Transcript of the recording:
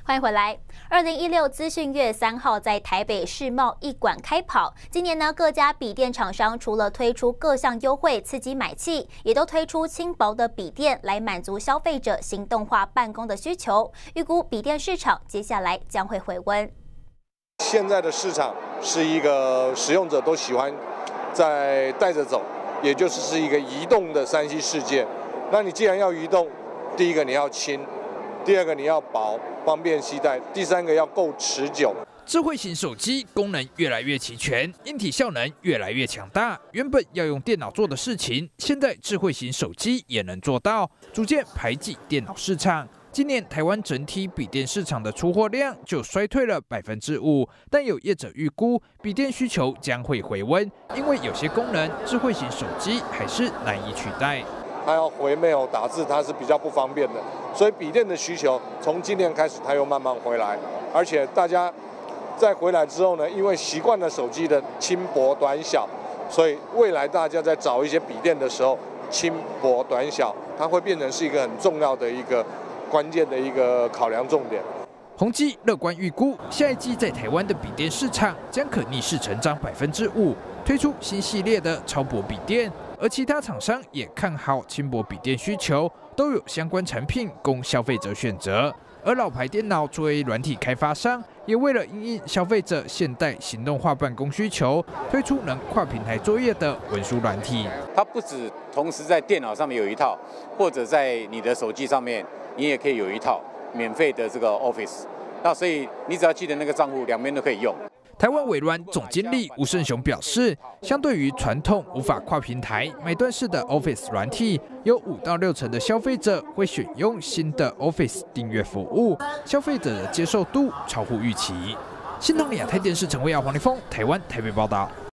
欢迎回来。2016资讯月3号在台北世贸一馆开跑。今年呢，各家笔电厂商除了推出各项优惠刺激买气，也都推出轻薄的笔电来满足消费者行动化办公的需求。预估笔电市场接下来将会回温。 现在的市场是一个使用者都喜欢在带着走，也就是一个移动的3C 世界。那你既然要移动，第一个你要轻。第二个你要薄，方便携带；第三个要够持久。 智慧型手机功能越来越齐全，硬体效能越来越强大。原本要用电脑做的事情，现在智慧型手机也能做到，逐渐排挤电脑市场。今年台湾整体笔电市场的出货量就衰退了5%，但有业者预估笔电需求将会回温，因为有些功能智慧型手机还是难以取代。 它要回 mail 打字，它是比较不方便的，所以笔电的需求从今年开始它又慢慢回来，而且大家在回来之后呢，因为习惯了手机的轻薄短小，所以未来大家在找一些笔电的时候，轻薄短小，它会变成是一个很重要的一个关键的一个考量重点。 宏基乐观预估，下一季在台湾的笔电市场将可逆势成长5%，推出新系列的超薄笔电。而其他厂商也看好轻薄笔电需求，都有相关产品供消费者选择。而老牌电脑作为软体开发商，也为了因应消费者现代行动化办公需求，推出能跨平台作业的文书软体。 它不止同时在电脑上面有一套，或者在你的手机上面，你也可以有一套免费的这个 Office。那所以你只要记得那个账户，两边都可以用。 台湾微软总经理吴胜雄表示，相对于传统无法跨平台买断式的 Office 软体，有5到6成的消费者会选用新的 Office 订阅服务，消费者的接受度超乎预期。新唐亚太电视陈慧瑶、黄立峰，台湾台北报道。